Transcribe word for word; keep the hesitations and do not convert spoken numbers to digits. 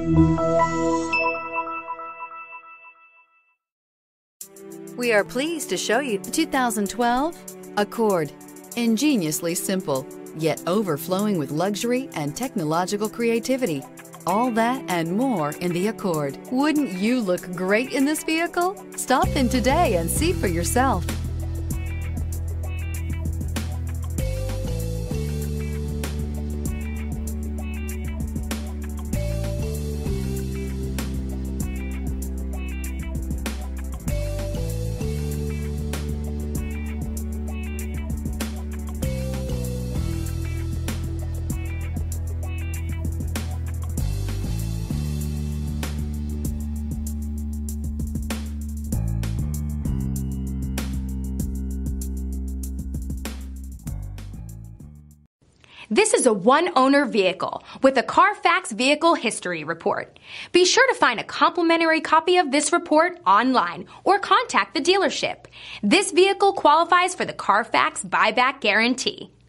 We are pleased to show you the two thousand twelve Accord. Ingeniously simple, yet overflowing with luxury and technological creativity. All that and more in the Accord. Wouldn't you look great in this vehicle? Stop in today and see for yourself. This is a one-owner vehicle with a Carfax Vehicle History Report. Be sure to find a complimentary copy of this report online or contact the dealership. This vehicle qualifies for the Carfax Buyback Guarantee.